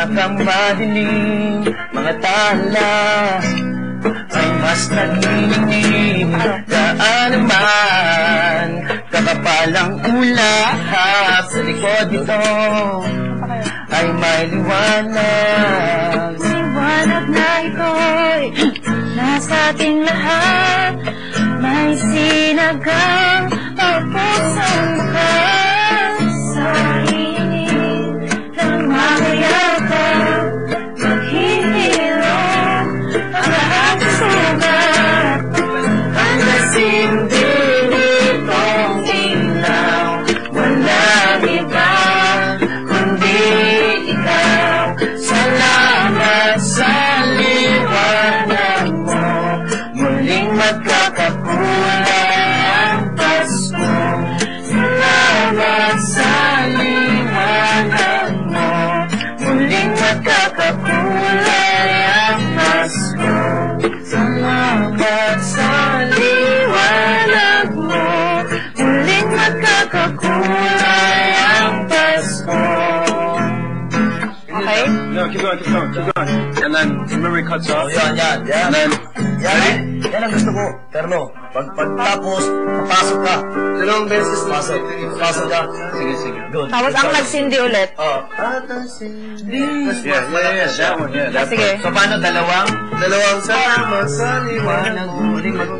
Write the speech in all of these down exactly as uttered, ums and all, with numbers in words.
nakamadilim, mga tala ay mas nagniningning. Daan naman kakapalang ulap, sa likod nito ay may liwanag. Liwanag na ito'y nasa ating lahat, may sinagang ang pusong mukha. Sa hingin ng makayakap, maghihirap ang lahat ng sugat. Ang nasindi nitong ilaw, walang iba kundi ikaw. Salamat sa liwanag mo, muling magkakakulay ang Pasko. Salamat sa liwanag mo, muling magkakakulay ang Pasko. Salamat sa liwanag mo, muling magkakakulay ang Pasko. Okay? No, keep going, keep going, keep going. And then, remember it cuts off. Yan, yan, yan. And then, Yan, yan ang gusto ko, Terno. Pag pagtapos, papasok ka. Dalawang beses pasok. Papasok ka. Sige, sige. Good. Tapos ang nagsindi ulit. Oh. At ang sindi. yeah, yeah, yeah, that one, yeah. That Sige. So, paano dalawang? Dalawang sama sa liwanag. Muling mag...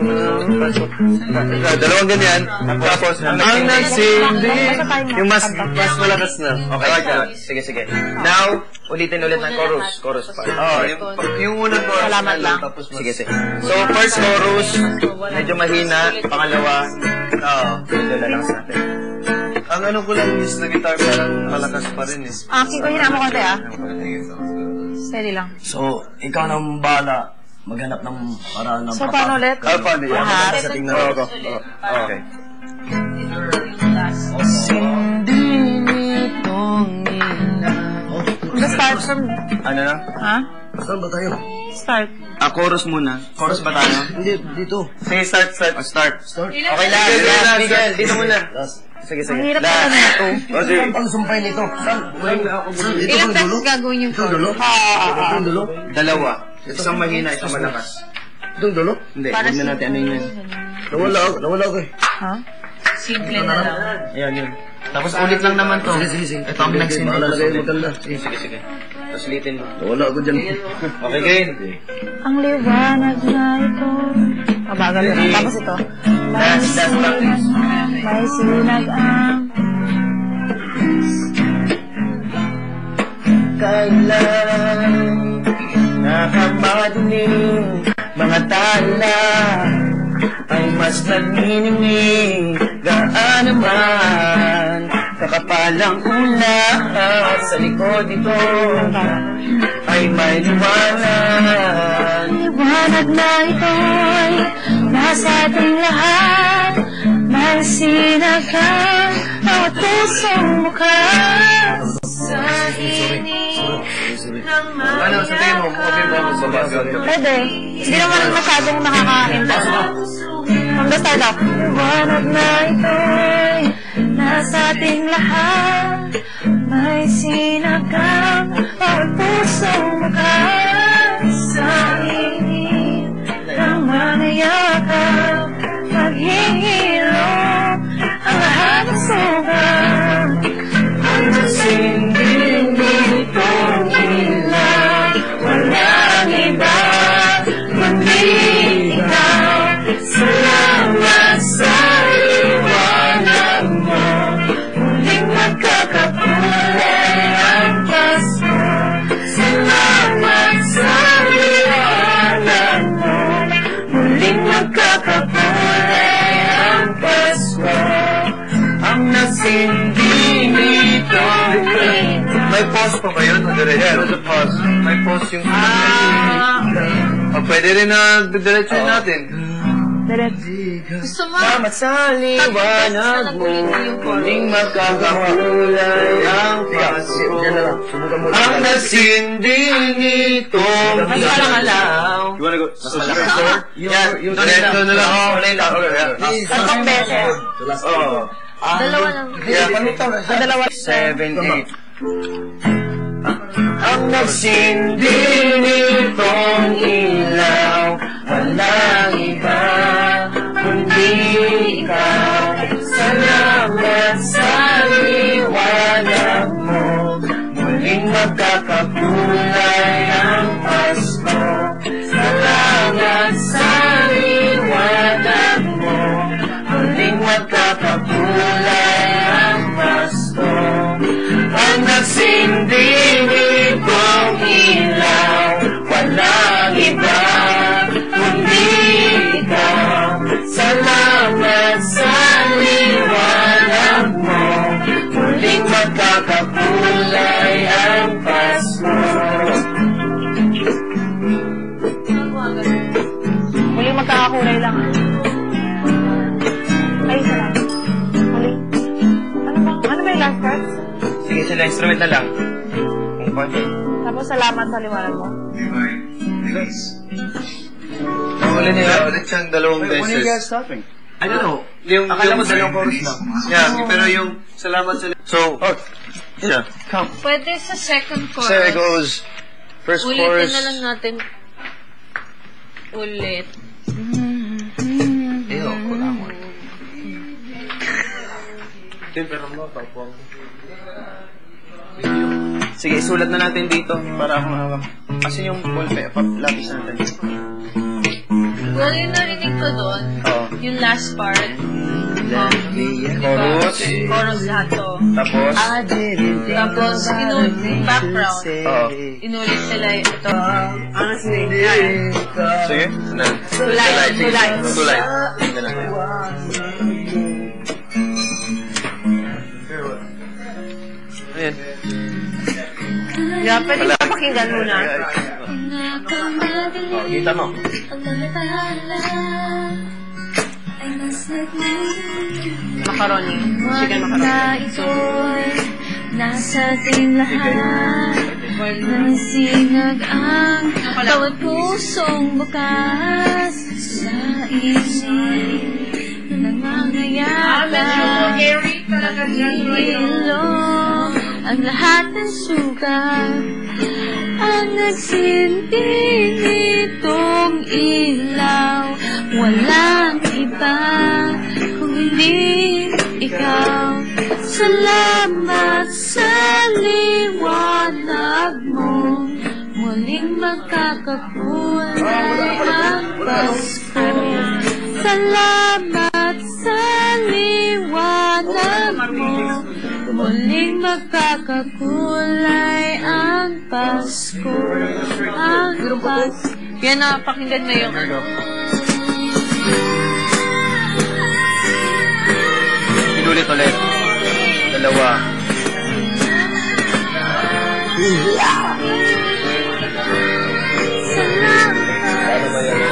Dalawang ganyan. Tapos, ang nagsindi. Yung mas, mas malakas na. Okay, like that. Sige, sige. Now, ulitin ulit ng chorus. Chorus pa. Oh, yung, yung unang chorus. Salamat lang. Sige, sige. So, first chorus, medyo mahina. Pangalawa, oo, medyo lalakas natin. Ang ano ko lang is na guitar parang malakas pa rin eh. Ah, kikuhin mo konti ah. Steady lang. So, ikaw nang bala maghanap ng paraan ng So, paano ulit? Ah, paano yan? Lahat. Sa tingnan Oo, ko. oo, oo. Okay. Sindi nitong ilaw. Start from... Ano na? Ha? Saan ba tayo? Start. Ah, chorus muna. Chorus ba tayo? Hindi, dito. Sige, start, start. Ah, start. Start. Okay lang, Miguel, Miguel, dito muna. Sige, sige. Ang hirap pala na ito. O, sige. Ang pangsumpay nito. Saan? Saan? Ito Ilang ang dulo? beses gagawin yung Ito ang dulo? Ah, ah, Ito ah. ang dulo? Dalawa. Isang mahina, isang malakas. Ito ang dulo? Hindi, Para huwag na si- natin ano yun. Nawala ako, nawala ako eh. Ha? Simple na lang. Ayan, yun. Tapos ulit lang naman to. Sige, sige, sige. Ito ang nagsindi. Malalagay mo maganda. Sige, sige, sige. Tapos ulitin mo. Nawala ako dyan. Okay, Gain. Ang liwanag na ito. Mabagal na. Tapos ito. May Last, last practice. May sinag ang... Kailan nakamadilim, mga tala ay mas nagniningning. Gaan naman kakapalang ulap, sa likod nito ay may liwanag. Liwanag na ito'y nasa ating lahat, may sinagang ang pusong mukha. Sa hinig ng Ano, sa tingin mo, okay ba ako sa bago? Pwede. Hindi naman masyadong nakakainta. From the start off. Liwanag na ito'y nasa ating lahat, may sinagang ang pusong mukha. Sa hinig ng mga yakap, maghihirap ang lahat ng sugat. Ang nasinding nitong ilaw, walang iba kundi ikaw. Salamat sa liwanag mo, muling magkakakulay ang Pasko. Salamat sa liwanag mo, muling magkakakulay ang Pasko. Ang nasinding nitong ilaw. May pause pa ba yun? O diretso? Yeah, there's a pause. May pause yung... Ah, O, pwede rin na diretso natin. Gusto mo? salamat sa liwanag mo, muling magkakakulay ang Pasko. Ang nasinding nitong ilaw. You wanna go? Mas malakas? Yan, Yung diretso na lang. Oo, ulay lang. Tatlong beses. Oo. Dalawa lang. Yeah, Dalawa. seven, eight. Ang nagsindi nitong ilaw, walang iba kundi ikaw. Salamat sa liwanag mo, muling magkakakulay ang Pasko. Salamat sa liwanag mo, muling magkakakulay ang Pasko. Ang nagsindi nitong ilaw, walang iba kundi ikaw. Salamat sa liwanag mo, muling magkakakulay ang Pasko. Muling magkakakulay lang. Ay, salamat. Muling. Ano ba? Ano ba yung last part? Sige, sila instrument na lang. Kung pwede. Tapos salamat sa liwanag mo. Uli nila. Ulit siyang dalawang beses. stopping? I don't know. Yung, Akala yung, mo dalawang chorus lang. Yeah, pero yung salamat sa... So, Oh, yeah. come. Pwede sa second chorus. So it goes, first Ulitin chorus. na lang natin. Ulit. Eyo, wala mo. Sige, isulat na natin dito para akong hawak. Kasi yung ball pe, lapis natin. Well, yung narinig ko doon, Oo. yung last part, Chorus. chorus lahat to. Tapos, Tapos, inulit, background, Oo. inulit nila ito. Sige. Na. Tulay, tulay. Tulay. Tingnan natin. Ayan. Yeah, pwede mo pakinggan muna. oh, kita mo. Macaroni. Chicken macaroni. Nasa ating lahat, nasisinag ang bawat pusong bukas sa isip. Nangangayata, nangihilom ang lahat ng sugat. Ang nagsinti nitong ilaw, walang iba kung hindi ikaw. Salamat sa liwanag mo, muling magkakakulay ang Pasko. Salamat sa liwanag mo, muling magkakakulay ang Pasko. Ang Pasko. Yan na, pakinggan mo yung ano. Inulit ulit. Dalawa. Ano ba yan?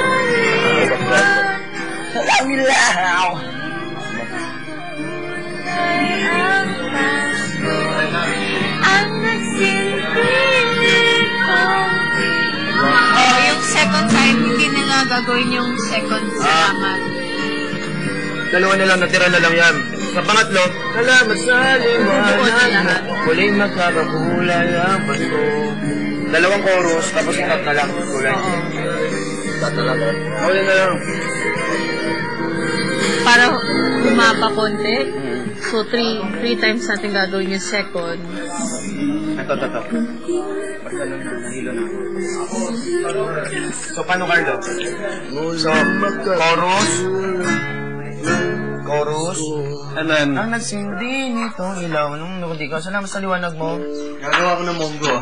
Ang ilaw! Ang Pasko, ang nagsilbi ko. Oh, yung second time, hindi nila gagawin yung second salamat. Dalawa na lang, natira na lang yan. Sa pangatlo, salamat sa liwanag mo, muling magkakakulay ang Pasko. Dalawang chorus, tapos ikat na lang. Kulay. Ikat na lang. Huli na lang. Para humaba konti. So, three, three times natin gagawin yung second. Ito, ito, ito. Basta lang, nahilo na. So, paano, Carlo? So, chorus, chorus, And then, ang nagsindi nitong ilaw nung hindi ka. Salamat sa liwanag mo. gagawa ko ng monggo.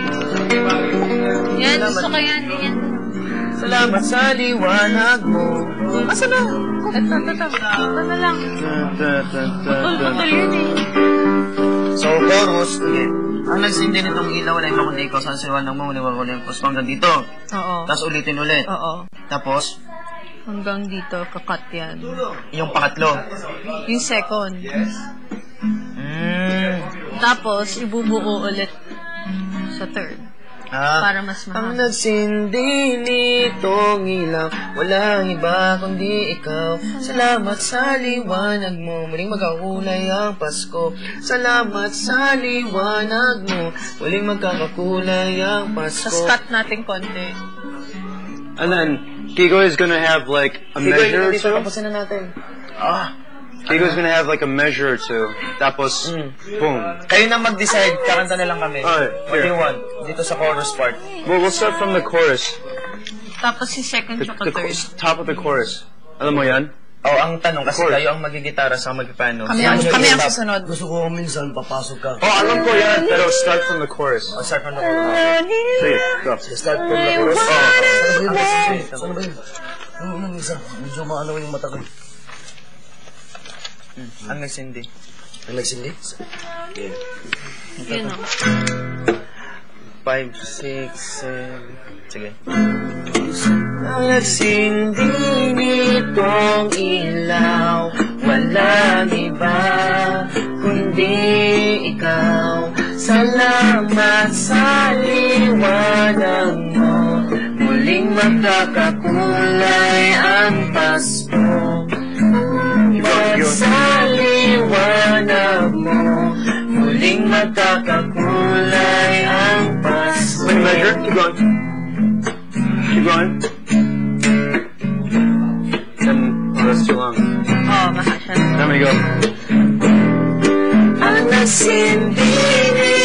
Yan, gusto ko yan, ganyan. Salamat sa liwanag mo. Asa na? Ito, ito, ito. Ito na lang. Putol-putol yun eh. So, chorus, ulit. Ang nagsindi nitong ilaw na iba kundi ikaw sa liwanag mo, muli wag ulit. Tapos hanggang dito. Oo. Tapos ulitin ulit. Oo. Tapos, Hanggang dito, kakat yan. yung pangatlo. Yung second. Mm. Tapos, ibubuo ulit sa third. Ah, Para mas ang mahal. nagsindi nitong ilaw, walang iba kundi ikaw. Salamat sa liwanag mo, muling magkakulay ang Pasko. Salamat sa liwanag mo, muling magkakakulay ang Pasko. Sa cut natin konti. And then, Kiko is gonna have like a Sige, measure or dito, two. tapusin na natin. Ah. Kiko's gonna have like a measure or two. Tapos, Mm. boom. Kayo na mag-decide, kakanta na lang kami. Alright, What do here. you want? Dito sa chorus part. Well, we'll start from the chorus. Tapos si second The, tsaka the third. cho- top of the chorus. Alam mo yan? Oh, ang tanong, kasi Chorus. kayo ang magigitara sa magpipano. Kami ang, kami ang susunod. Gusto ko minsan papasok ka. Oh, alam ko yan. Pero start from the chorus. Oh, start from the chorus. Sige, go. Start from the chorus. Oh, Saan ba yun? Ano nang isa? Medyo maano yung mata ko. ang nagsindi. Ang nagsindi? Yun o. Five, six, seven. Sige. Ang nagsindi nitong ilaw, walang iba kundi ikaw. Salamat sa liwanag mo, muling magkakakulay ang Pasko. At sa liwanag mo, muling magkakakulay ang Pasko. Wait, measure. Keep going. Keep going. Then, oh, that's too long. Oh, mahal siya. Then we go. Ang nagsindi